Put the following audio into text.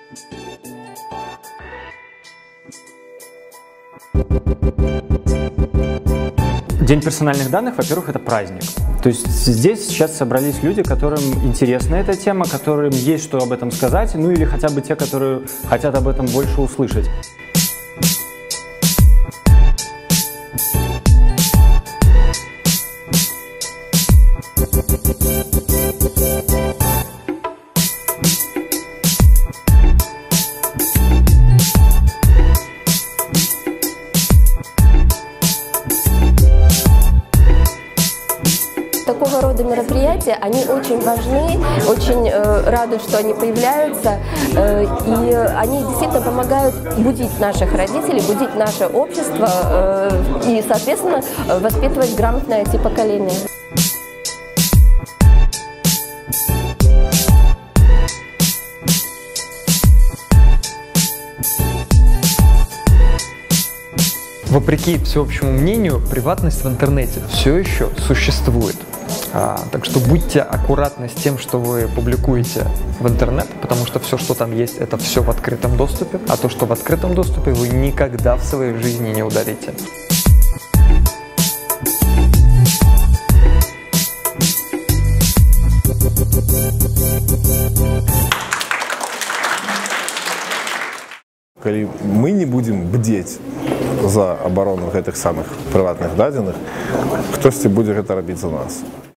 День персональных данных, во-первых, это праздник. То есть здесь сейчас собрались люди, которым интересна эта тема, которым есть что об этом сказать, ну или хотя бы те, которые хотят об этом больше услышать. Такого рода мероприятия, они очень важны, очень рады, что они появляются, и они действительно помогают будить наших родителей, будить наше общество и, соответственно, воспитывать грамотное IT-поколение. Вопреки всеобщему мнению, приватность в интернете все еще существует. Так что будьте аккуратны с тем, что вы публикуете в интернет, потому что все, что там есть, это все в открытом доступе, а то, что в открытом доступе, вы никогда в своей жизни не удалите. Калі мы не будем бдзець за абарону гэтых самых прыватных дадзеных, хтосьці будзе гэта рабіць за нас.